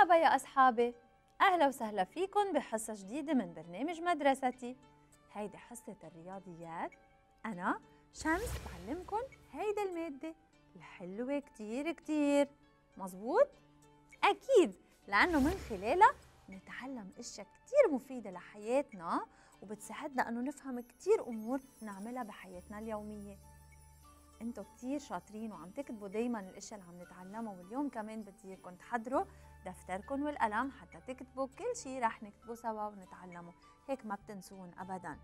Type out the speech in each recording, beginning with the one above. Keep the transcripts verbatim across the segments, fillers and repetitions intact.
مرحبا يا أصحابي، أهلا وسهلا فيكم بحصة جديدة من برنامج مدرستي. هيدي حصة الرياضيات. أنا شمس بعلمكم هيدي المادة الحلوة كتير كتير. مزبوط؟ أكيد، لأنه من خلالها نتعلم أشياء كتير مفيدة لحياتنا وبتساعدنا أنه نفهم كتير أمور نعملها بحياتنا اليومية. انتوا كتير شاطرين وعم تكتبوا دايما الاشياء اللي عم نتعلمها، واليوم كمان بدي اياكم تحضروا دفتركم والقلم حتى تكتبوا كل شيء رح نكتبه سوا ونتعلمه، هيك ما بتنسون ابدا.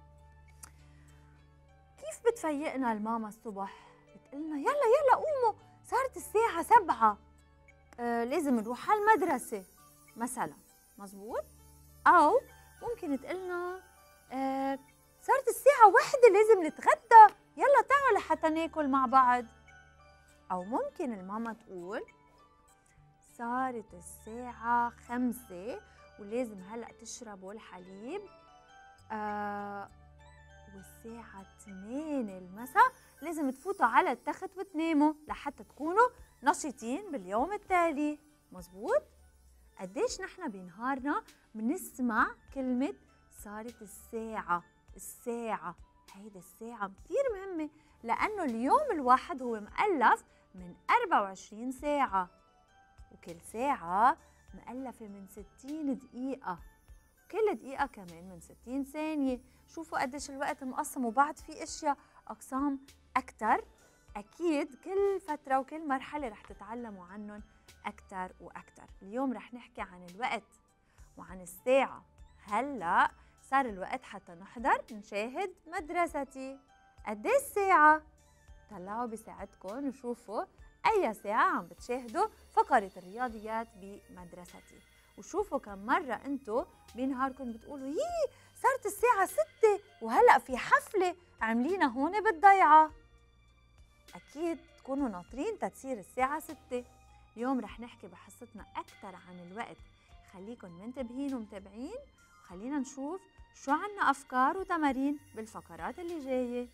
كيف بتفيقنا الماما الصبح؟ بتقلنا يلا يلا قوموا صارت الساعة سبعة، آه لازم نروح على المدرسة مثلا. مزبوط؟ او ممكن تقلنا آه صارت الساعة واحدة لازم نتغدى، يلا تعالوا لحتى ناكل مع بعض. أو ممكن الماما تقول صارت الساعة خمسة ولازم هلأ تشربوا الحليب، آه والساعة ثمانية المساء لازم تفوتوا على التخت وتناموا لحتى تكونوا نشيطين باليوم التالي. مزبوط؟ قديش نحن بنهارنا بنسمع كلمة صارت الساعة. الساعة هيدا الساعة كتير مهمة، لأنه اليوم الواحد هو مؤلف من أربعة وعشرين ساعة، وكل ساعة مؤلفة من ستين دقيقة، كل دقيقة كمان من ستين ثانية. شوفوا قديش الوقت مقسم، وبعد في أشياء أقسام أكتر. أكيد كل فترة وكل مرحلة رح تتعلموا عنهم أكتر وأكتر. اليوم رح نحكي عن الوقت وعن الساعة. هلأ صار الوقت حتى نحضر نشاهد مدرستي. قديش الساعة؟ طلعوا بساعتكم وشوفوا أي ساعة عم بتشاهدوا فقرة الرياضيات بمدرستي، وشوفوا كم مرة أنتوا بنهاركم بتقولوا يي صارت الساعة ستة وهلأ في حفلة عاملينها هون بالضيعة. أكيد تكونوا ناطرين تتصير الساعة ستة. اليوم رح نحكي بحصتنا أكثر عن الوقت، خليكن منتبهين ومتابعين، وخلينا نشوف شو عنا أفكار وتمارين بالفقرات اللي جاية.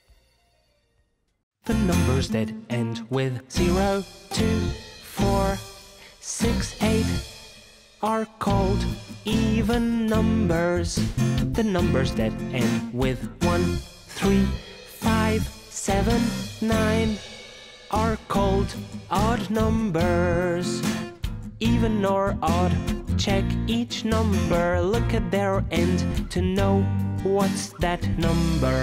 The numbers that end with zero, two, four, six, eight are called even numbers. The numbers that end with one, three, five, seven, nine are called odd numbers. Even or odd, check each number, look at their end to know what's that number.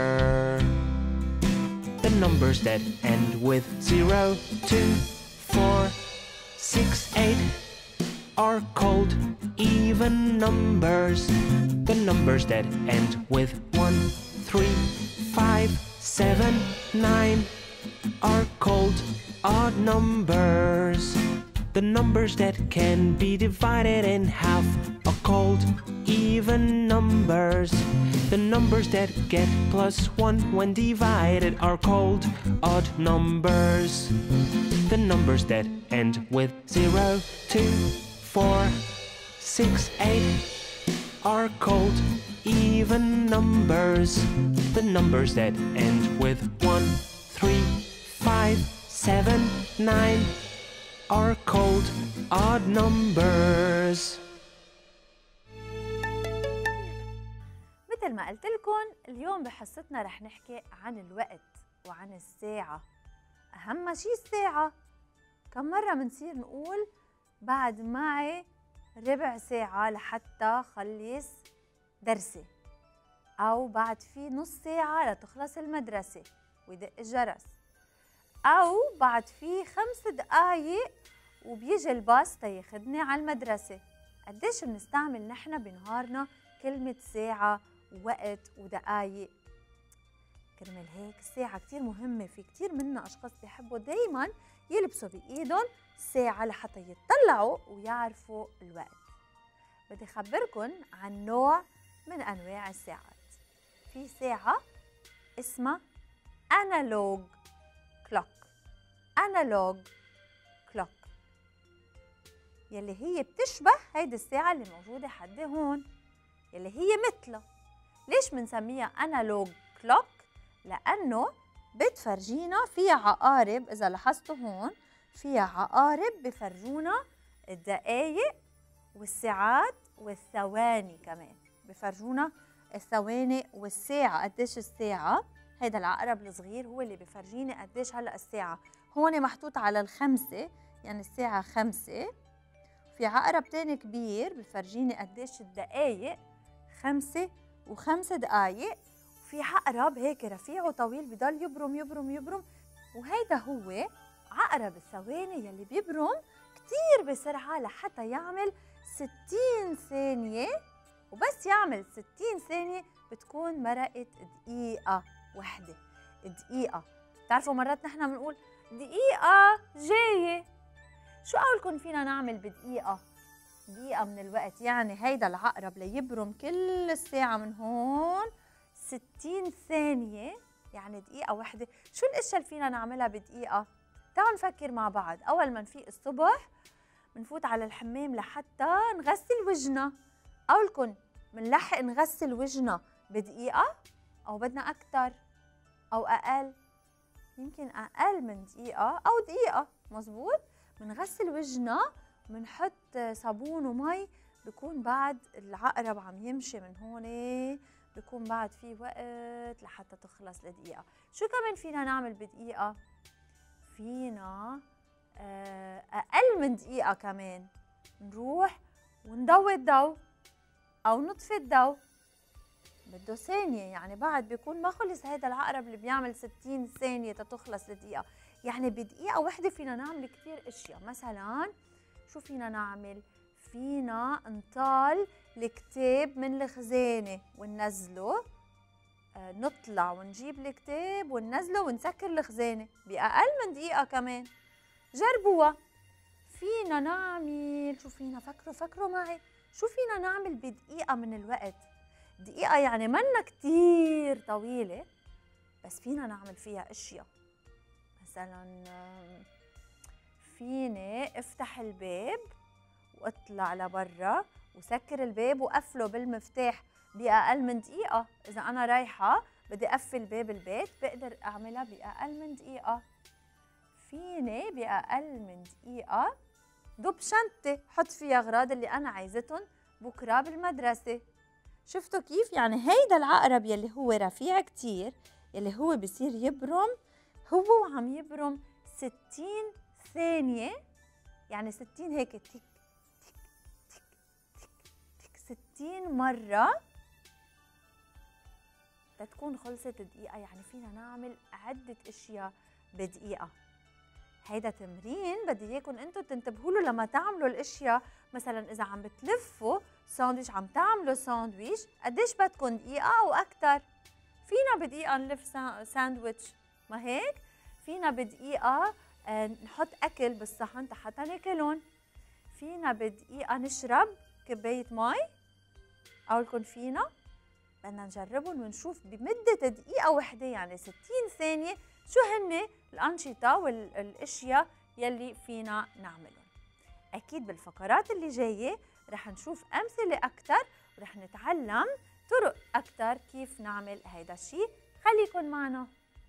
The numbers that end with zero, two, four, six, eight are called even numbers. The numbers that end with one, three, five, seven, nine are called odd numbers. The numbers that can be divided in half are called even numbers. The numbers that get plus one when divided are called odd numbers. The numbers that end with zero, two, four, six, eight are called even numbers. The numbers that end with one, three, five, seven, nine are called odd numbers. مثل ما قلت لكم اليوم بحصتنا رح نحكي عن الوقت وعن الساعة. أهم شي الساعة. كم مرة منصير نقول بعد معي ربع ساعة لحتى خلص درسي، أو بعد في نص ساعة لتخلص المدرسة ويدق الجرس، أو بعد في خمس دقايق وبيجي الباص تياخدني على المدرسة. قديش بنستعمل نحن بنهارنا كلمة ساعة ووقت ودقايق؟ كرمال هيك الساعة كتير مهمة. في كتير منا أشخاص بيحبوا دايماً يلبسوا بإيدهم ساعة لحتى يتطلعوا ويعرفوا الوقت. بدي أخبركن عن نوع من أنواع الساعات. في ساعة اسمها أنالوج كلوك. أنالوج كلوك يلي هي بتشبه هيدي الساعة اللي موجودة حدي هون، يلي هي مثلها. ليش بنسميها أنالوج كلوك؟ لأنه بتفرجينا فيها عقارب. إذا لاحظتوا هون فيها عقارب بفرجونا الدقايق والساعات والثواني كمان، بفرجونا الثواني والساعة قديش الساعة. هيدا العقرب الصغير هو اللي بفرجيني قديش هلا الساعة، هون محطوط على الخمسة يعني الساعة خمسة. في عقرب تاني كبير بفرجيني قديش الدقايق، خمسة وخمس دقايق. وفي عقرب هيك رفيعه طويل بضل يبرم يبرم يبرم، وهيدا هو عقرب الثواني يلي بيبرم كتير بسرعة لحتى يعمل ستين ثانية، وبس يعمل ستين ثانية بتكون مرقت دقيقة وحدة. دقيقة، بتعرفوا مرات نحن بنقول دقيقة جاية، شو قولكم فينا نعمل بدقيقة؟ دقيقة من الوقت، يعني هيدا العقرب ليبرم كل الساعة من هون ستين ثانية، يعني دقيقة وحدة. شو الاشياء اللي فينا نعملها بدقيقة؟ تعالوا نفكر مع بعض. أول ما نفيق الصبح بنفوت على الحمام لحتى نغسل وجهنا. قولكم منلحق نغسل وجهنا بدقيقة أو بدنا أكتر أو أقل؟ يمكن أقل من دقيقة أو دقيقة، مزبوط. منغسل وجهنا، منحط صابون ومي، بكون بعد العقرب عم يمشي من هون، بكون بعد في وقت لحتى تخلص الدقيقة. شو كمان فينا نعمل بدقيقة؟ فينا أقل من دقيقة كمان نروح ونضوي الضوء أو نطفي الضوء، بده ثانية، يعني بعد بيكون ما خلص هيدا العقرب اللي بيعمل ستين ثانية تتخلص الدقيقة. يعني بدقيقة وحدة فينا نعمل كتير اشياء. مثلا شو فينا نعمل؟ فينا نطال الكتاب من الخزانة وننزله، آه نطلع ونجيب الكتاب وننزله ونسكر الخزانة بأقل من دقيقة كمان. جربوها. فينا نعمل شو فينا؟ فكروا فكروا معي، شو فينا نعمل بدقيقة من الوقت؟ دقيقة يعني منا كتير طويلة، بس فينا نعمل فيها اشياء. مثلا فيني افتح الباب واطلع لبرا وسكر الباب وقفله بالمفتاح بأقل من دقيقة. إذا أنا رايحة بدي أقفل باب البيت بقدر أعملها بأقل من دقيقة. فيني بأقل من دقيقة دب شنطة حط فيها أغراض اللي أنا عايزتهم بكرة بالمدرسة. شفتوا كيف؟ يعني هيدا العقرب يلي هو رفيع كتير، يلي هو بصير يبرم، هو وعم يبرم ستين ثانية، يعني ستين هيك تك تك تك تك تك ستين مرة تتكون خلصت الدقيقة. يعني فينا نعمل عدة اشياء بدقيقة. هيدا تمرين بدي اياكم انتم تنتبهوا له لما تعملوا الاشياء. مثلا اذا عم بتلفوا ساندويش، عم تعملوا ساندويش، قديش بدكم؟ دقيقة او اكثر؟ فينا بدقيقة نلف ساندويتش، ما هيك؟ فينا بدقيقة آه نحط اكل بالصحن حتى ناكلهم. فينا بدقيقة نشرب كباية مي. قولكم فينا؟ بدنا نجربهم ونشوف بمدة دقيقة وحدة يعني ستين ثانية شو هن الأنشطة والأشياء يلي فينا نعملهم. أكيد بالفقرات اللي جاية رح نشوف أمثلة أكتر ورح نتعلم طرق أكتر كيف نعمل هيدا الشيء. خليكن معنا.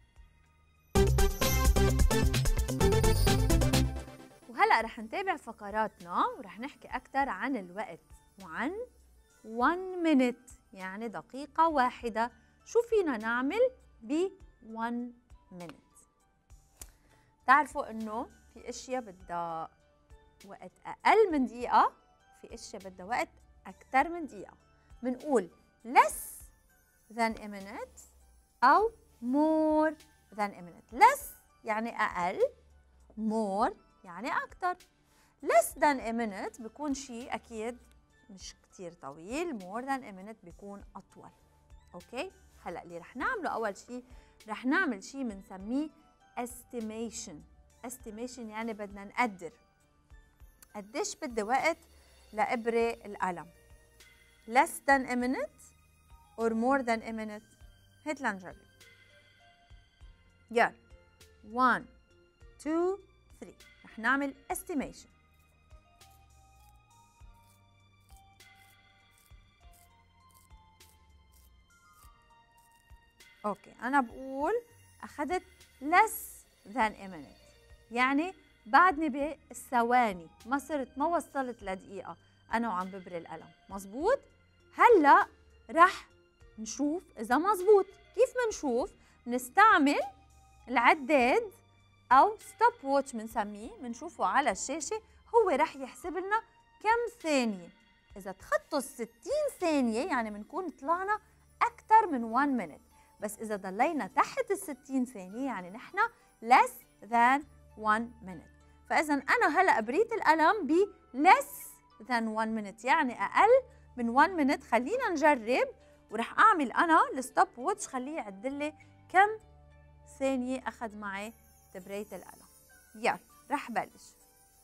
وهلأ رح نتابع فقراتنا ورح نحكي أكتر عن الوقت وعن one minute يعني دقيقة واحدة. شو فينا نعمل ب one minute؟ تعرفوا إنه في أشياء بدها وقت أقل من دقيقة، في أشياء بدها وقت أكتر من دقيقة. بنقول less than a minute أو more than a minute. less يعني أقل، more يعني أكتر. less than a minute بيكون شيء أكيد مش كتير طويل، more than a minute بيكون أطول. أوكي؟ هلأ اللي رح نعمله أول شيء رح نعمل شيء بنسميه estimation. estimation يعني بدنا نقدر قديش بدي وقت لإبرة القلم. less than a minute or more than a minute. هات لنجرب. يلا one two three رح نعمل estimation. اوكي، انا بقول اخذت less than a minute يعني بعدني بالثواني، ما صرت ما وصلت لدقيقة أنا وعم ببري القلم. مزبوط؟ هلأ رح نشوف إذا مزبوط. كيف منشوف؟ منستعمل العداد أو ستوب ووتش بنسميه، بنشوفه على الشاشة، هو رح يحسب لنا كم ثانية. إذا تخطوا الستين ثانية يعني بنكون طلعنا أكثر من واحد minute، بس إذا ضلينا تحت الستين ثانية يعني نحن less than one minute. فإذا أنا هلأ بريت القلم ب less than one minute يعني أقل من واحد minute. خلينا نجرب ورح أعمل أنا الستوب ووتش خليه يعدلي كم ثانية أخذ معي تبريت القلم. يلا رح بلش.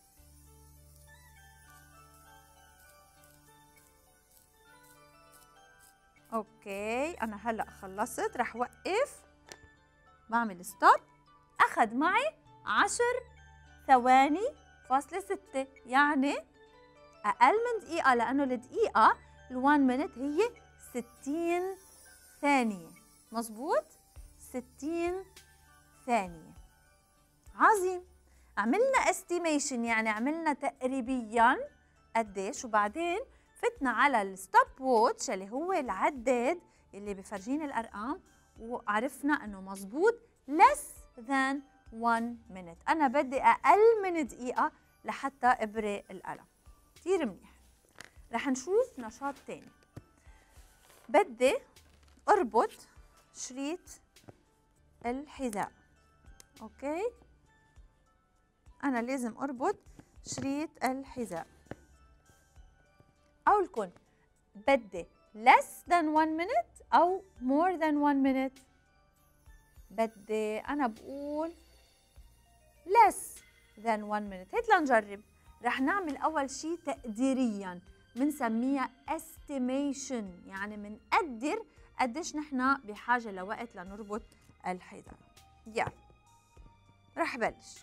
اوكي انا هلا خلصت، رح وقف، بعمل ستوب. اخذ معي عشر ثواني فاصلة ستة، يعني اقل من دقيقة، لانه الدقيقة الوان مينت هي ستين ثانية. مزبوط؟ ستين ثانية. عظيم. عملنا استيميشن يعني عملنا تقريبيا قديش، وبعدين فتنا على الستوب ووتش اللي هو العداد اللي بفرجيني الارقام، وعرفنا انه مزبوط less than one minute. انا بدي اقل من دقيقه لحتى ابري القلم. كثير منيح. رح نشوف نشاط تاني. بدي اربط شريط الحذاء. اوكي انا لازم اربط شريط الحذاء. أو لكم بدي less than one minute أو more than one minute. بدي أنا بقول less than one minute. هيك لنجرب. رح نعمل أول شي تقديرياً بنسميها estimation، يعني منقدر قديش نحن بحاجة لوقت لنربط الحذاء. يلا رح بلش.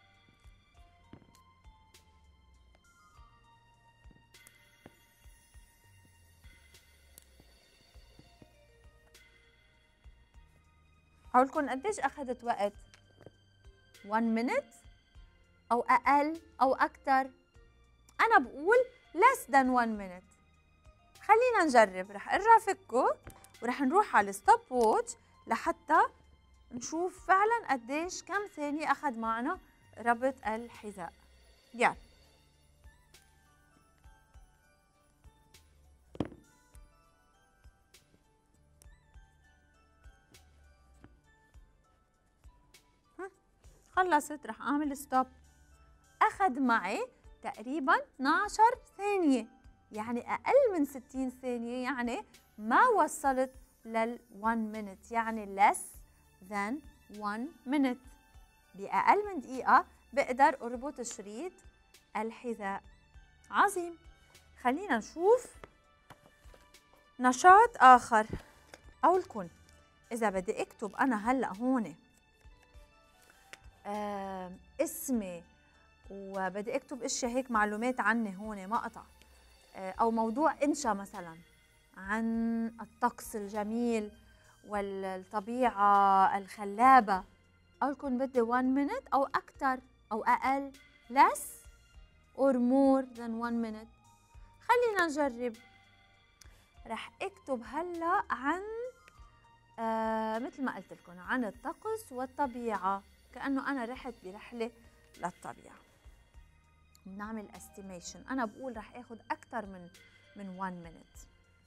هقولكم قديش أخذت وقت؟ one minute أو أقل أو أكتر؟ أنا بقول less than one minute. خلينا نجرب. رح أرجع فكه ورح نروح على الستوب ووتش لحتى نشوف فعلا قديش كم ثانية أخذ معنا ربط الحذاء. يلا خلصت. رح أعمل ستوب. أخذ معي تقريباً اثنعش ثانية، يعني أقل من ستين ثانية، يعني ما وصلت لل one minute، يعني less than one minute. بأقل من دقيقة بقدر أربط شريط الحذاء. عظيم. خلينا نشوف نشاط آخر. أقولكم إذا بدي أكتب أنا هلأ هون آه اسمي وبدي اكتب اشياء هيك معلومات عني هون مقطع، آه او موضوع انشا مثلا عن الطقس الجميل والطبيعه الخلابه، اقولكم بدي one minute او اكثر او اقل less or more than one minute. خلينا نجرب. رح اكتب هلا عن آه مثل ما قلت لكم عن الطقس والطبيعه، كأنه أنا رحت برحلة للطبيعة. بنعمل estimation. أنا بقول رح آخذ أكثر من من one minute.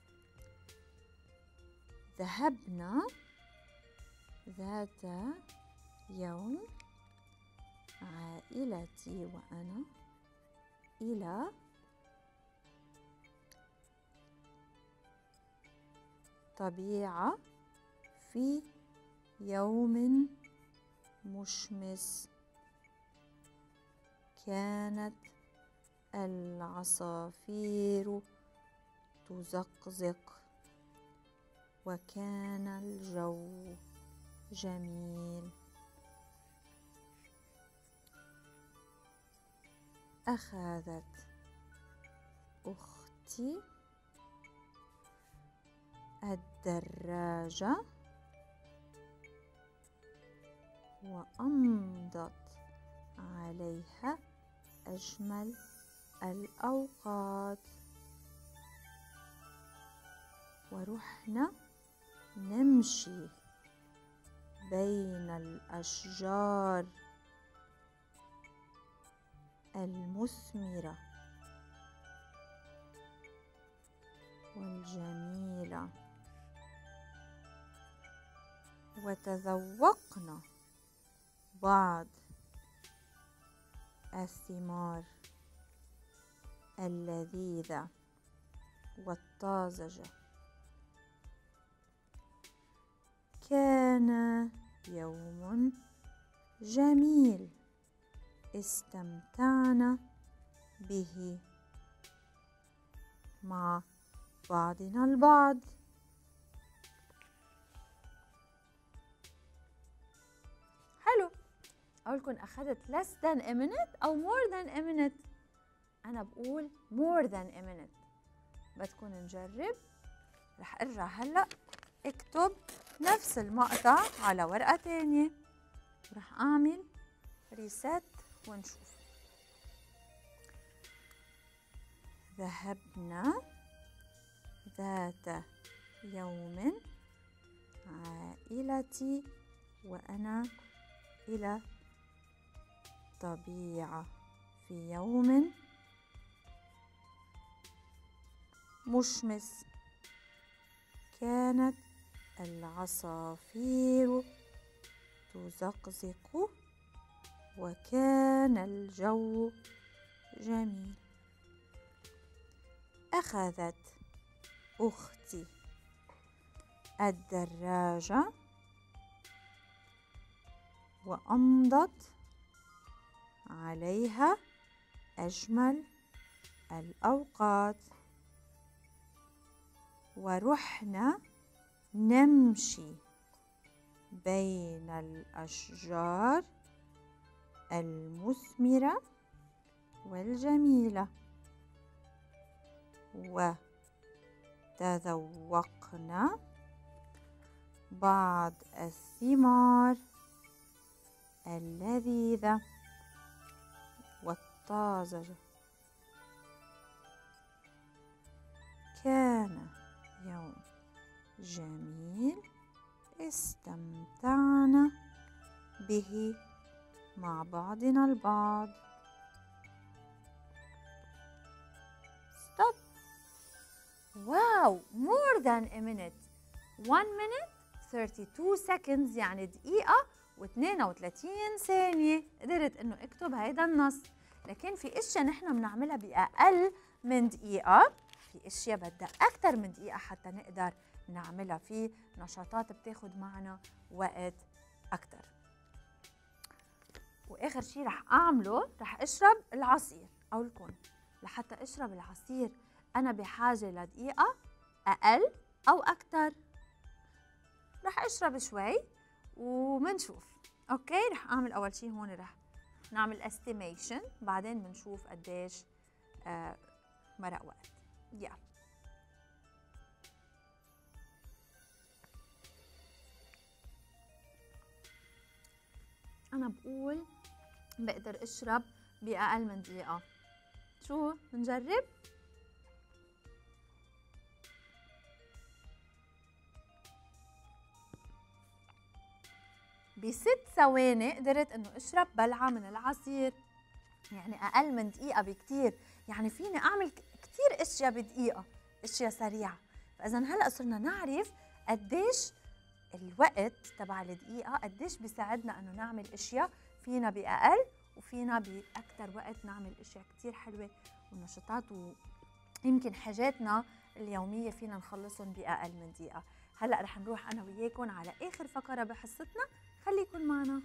ذهبنا ذات يوم عائلتي وأنا إلى طبيعة في يوم مشمس. كانت العصافير تزقزق وكان الجو جميل. أخذت أختي الدراجة وأمضت عليها أجمل الأوقات. ورحنا نمشي بين الأشجار المثمرة والجميلة، وتذوقنا بعض الثمار اللذيذة والطازجة. كان يوم جميل استمتعنا به مع بعضنا البعض. حلو. أقولكن أخذت less than a minute أو more than a minute. أنا بقول more than a minute. بدكن نجرب. رح أرجع هلأ اكتب نفس المقطع على ورقة تانية. رح أعمل ريست ونشوف. ذهبنا ذات يوم عائلتي وأنا إلى الطبيعة في يوم مشمس. كانت العصافير تزقزق وكان الجو جميل. أخذت أختي الدراجة وأمضت عليها أجمل الأوقات. ورحنا نمشي بين الأشجار المثمرة والجميلة، وتذوقنا بعض الثمار اللذيذة والطازجة. كان يوم جميل استمتعنا به مع بعضنا البعض. Stop. واو, more than a minute. one minute thirty-two seconds يعني دقيقة واثنين وثلاثين ثانية. قدرت انه اكتب هيدا النص. لكن في اشياء نحن بنعملها بأقل من دقيقة، في اشياء بدها أكثر من دقيقة حتى نقدر نعملها. في نشاطات بتاخد معنا وقت أكثر. وآخر شي رح أعمله رح أشرب العصير. أقولكن لحتى أشرب العصير أنا بحاجة لدقيقة أقل أو أكثر. رح أشرب شوي ومنشوف. أوكي، رح أعمل أول شي هون رح نعمل estimation، بعدين بنشوف قديش آه مرق وقت. يلا أنا بقول بقدر أشرب بأقل من دقيقة. شو بنجرب؟ بست ثواني قدرت إنه أشرب بلعة من العصير، يعني أقل من دقيقة بكتير. يعني فيني أعمل كتير أشياء بدقيقة، أشياء سريعة. فإذا هلأ صرنا نعرف قديش الوقت تبع الدقيقة قديش بيساعدنا إنه نعمل أشياء فينا بأقل وفينا بأكتر وقت نعمل أشياء كتير حلوة ونشاطات، ويمكن حاجاتنا اليومية فينا نخلصهم بأقل من دقيقة. هلأ رح نروح أنا وياكم على آخر فقرة بحصتنا، خليكن معنا.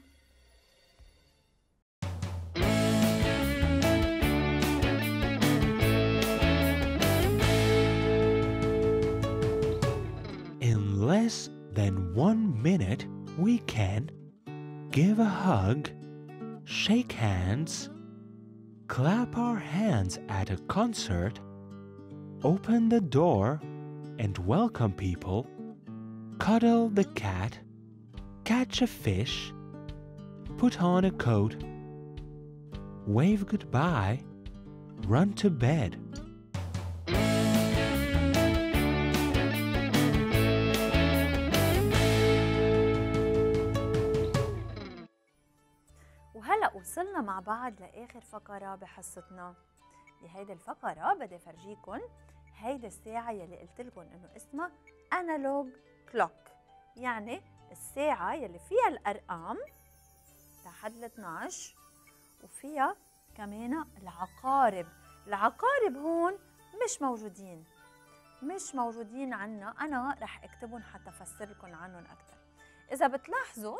In less than one minute, we can give a hug, shake hands, clap our hands at a concert, open the door and welcome people, cuddle the cat, catch a fish, put on a coat, wave goodbye, run to bed. وهلأ وصلنا مع بعض لآخر فقرة بحصتنا. بهيدي الفقرة بدي فرجيكن هيدي الساعة يلي قلتلكن إنه اسمها أنالوج كلوك، يعني الساعة يلي فيها الأرقام لحد ال اثنعش وفيها كمان العقارب. العقارب هون مش موجودين مش موجودين عنا، أنا رح أكتبهم حتى أفسر لكم عنهم أكثر. إذا بتلاحظوا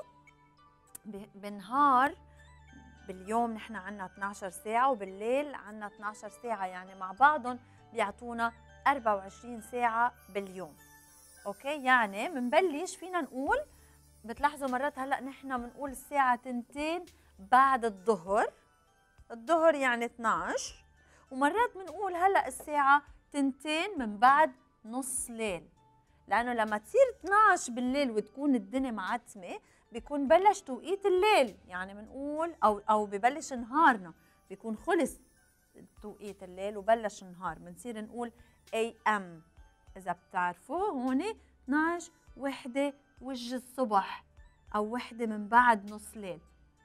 بالنهار باليوم نحن عنا اثنعش ساعة وبالليل عنا اثنعش ساعة، يعني مع بعضهم بيعطونا أربعة وعشرين ساعة باليوم. اوكي، يعني منبلش فينا نقول، بتلاحظوا مرات هلا نحن بنقول الساعة تنتين بعد الظهر، الظهر يعني اثنعش، ومرات بنقول هلا الساعة تنتين من بعد نص ليل، لأنه لما تصير اثنعش بالليل وتكون الدنيا معتمة بيكون بلش توقيت الليل، يعني بنقول او او ببلش نهارنا، بيكون خلص توقيت الليل وبلش النهار، بنصير نقول إيه إم. إذا بتعرفوا هون اثنعش وحدة وجه الصبح أو وحدة من بعد نص ليل،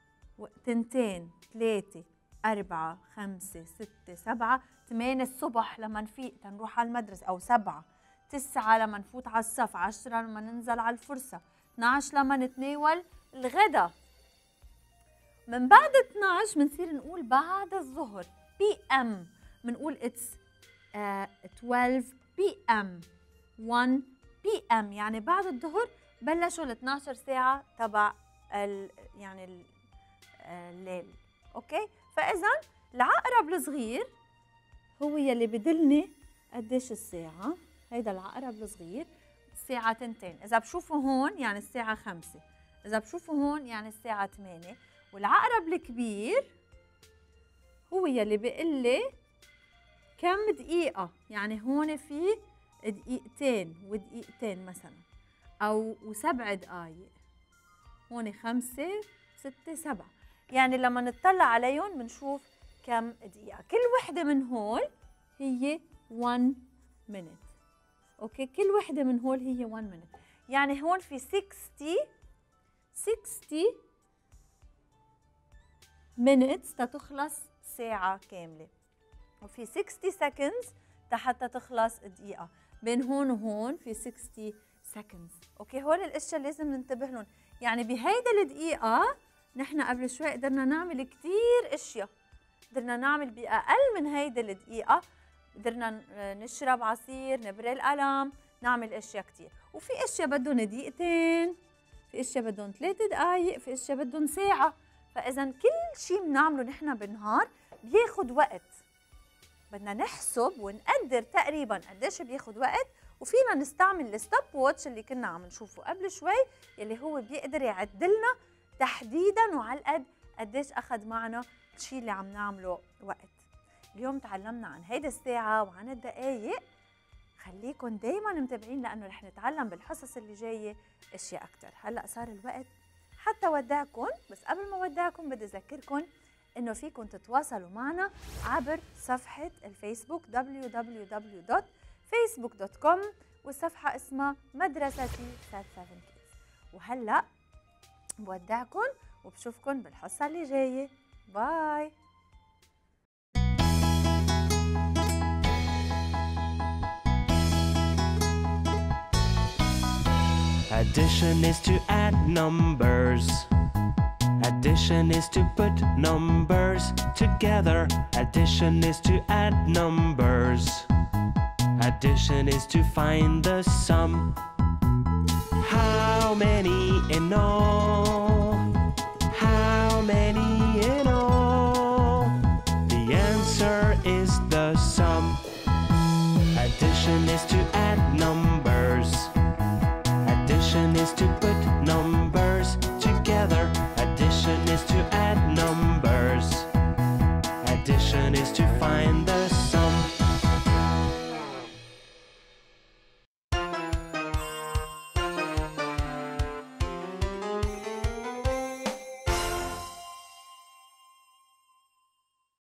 تنتين ثلاثة أربعة خمسة ستة سبعة ثمانية الصبح لما نفيق تنروح على المدرسة، أو سبعة تسعة لما نفوت على الصف، عشرة لما ننزل على الفرصة، اثنعش لما نتناول الغدا. من بعد اثنعش بنصير نقول بعد الظهر بي ام، بنقول اتس اثنعش بي ام واحد بي ام، يعني بعد الظهر بلشوا ال اثنعش ساعة تبع ال يعني ال الليل. اوكي، فاذا العقرب الصغير هو يلي بدلني قديش الساعة. هيدا العقرب الصغير الساعة تنتين، إذا بشوفوا هون يعني الساعة خمسة، إذا بشوفوا هون يعني الساعة ثمانية. والعقرب الكبير هو يلي بيقول لي كم دقيقة، يعني هون في دقيقتين ودقيقتين مثلا، أو وسبع دقايق، هون خمسة ستة سبعة، يعني لما نطلع عليهم بنشوف كم دقيقة. كل وحدة من هول هي واحد minute. اوكي، كل وحده من هول هي واحد minute، يعني هون في ستين ستين minutes تتخلص ساعه كامله، وفي ستين seconds حتى تخلص دقيقه. بين هون وهون في ستين seconds. اوكي، هول الاشياء لازم ننتبه لهم، يعني بهيدا الدقيقه نحن قبل شوي قدرنا نعمل كثير اشياء، قدرنا نعمل باقل من هيدا الدقيقه، قدرنا نشرب عصير، نبري القلم، نعمل اشياء كثير. وفي اشياء بدهم دقيقتين، في اشياء بدهم ثلاث دقائق، في اشياء بدهم ساعه. فاذا كل شيء بنعمله نحن بالنهار بياخذ وقت، بدنا نحسب ونقدر تقريبا قديش بياخذ وقت، وفينا نستعمل الستوب ووتش اللي كنا عم نشوفه قبل شوي، يلي هو بيقدر يعد لنا تحديدا وعلى القد قديش اخذ معنا الشيء اللي عم نعمله وقت. اليوم تعلمنا عن هيدا الساعة وعن الدقايق، خليكن دايما متابعين لأنه رح نتعلم بالحصص اللي جاية اشياء أكتر. هلأ صار الوقت حتى ودعكن، بس قبل ما ودعكن بدي أذكركن إنه فيكن تتواصلوا معنا عبر صفحة الفيسبوك دبليو دبليو دبليو دوت فيسبوك دوت كوم، والصفحة اسمها مدرستي سات سفن كيدز. وهلأ بودعكن وبشوفكن بالحصة اللي جاية. باي. Addition is to add numbers. Addition is to put numbers together. Addition is to add numbers. Addition is to find the sum. How many in all? How many in all? The answer is the sum. Addition is to add numbers. Addition is to put